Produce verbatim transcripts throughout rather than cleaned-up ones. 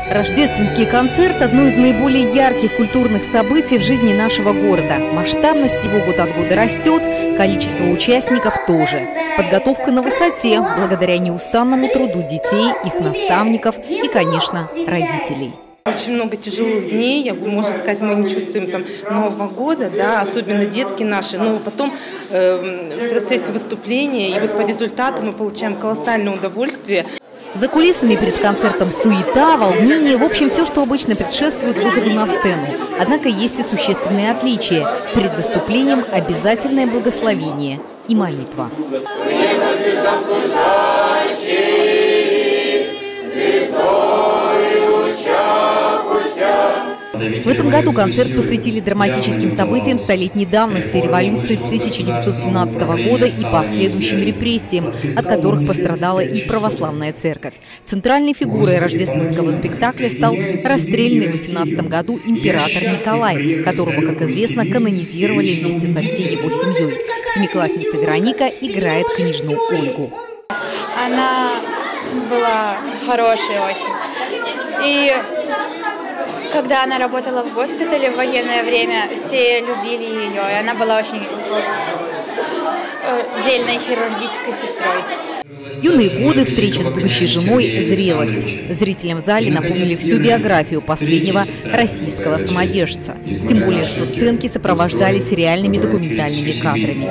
Рождественский концерт – одно из наиболее ярких культурных событий в жизни нашего города. Масштабность его год от года растет, количество участников тоже. Подготовка на высоте, благодаря неустанному труду детей, их наставников и, конечно, родителей. Очень много тяжелых дней, я, можно сказать, мы не чувствуем там Нового года, да, особенно детки наши, но потом э, в процессе выступления и вот по результату мы получаем колоссальное удовольствие. За кулисами перед концертом суета, волнение, в общем, все, что обычно предшествует выходу на сцену. Однако есть и существенные отличия. Перед выступлением обязательное благословение и молитва. В этом году концерт посвятили драматическим событиям столетней давности, революции тысяча девятьсот семнадцатого года и последующим репрессиям, от которых пострадала и православная церковь. Центральной фигурой рождественского спектакля стал расстрелянный в восемнадцатом году император Николай, которого, как известно, канонизировали вместе со всей его семьей. Семиклассница Вероника играет княжну Ольгу. Она была хорошей очень. И когда она работала в госпитале в военное время, все любили ее, и она была очень дельной хирургической сестрой. Юные годы, встречи с будущей женой, зрелость. Зрителям в зале напомнили всю биографию последнего российского самодержца. Тем более, что сценки сопровождались реальными документальными кадрами.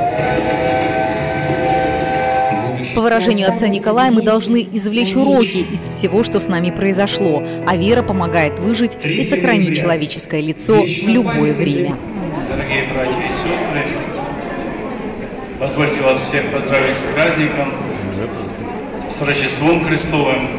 По выражению отца Николая, мы должны извлечь уроки из всего, что с нами произошло, а вера помогает выжить и сохранить человеческое лицо в любое время. Дорогие братья и сестры, позвольте вас всех поздравить с праздником, с Рождеством Христовым,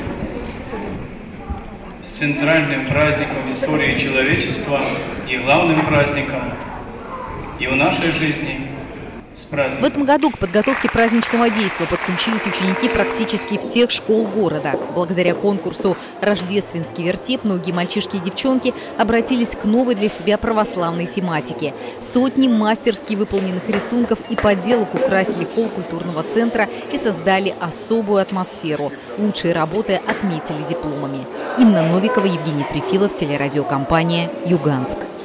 с центральным праздником в истории человечества и главным праздником и в нашей жизни. В этом году к подготовке праздничного действа подключились ученики практически всех школ города. Благодаря конкурсу «Рождественский вертеп» многие мальчишки и девчонки обратились к новой для себя православной тематике. Сотни мастерски выполненных рисунков и поделок украсили холл культурного центра и создали особую атмосферу. Лучшие работы отметили дипломами. Инна Новикова, Евгений Трефилов, телерадиокомпания «Юганск».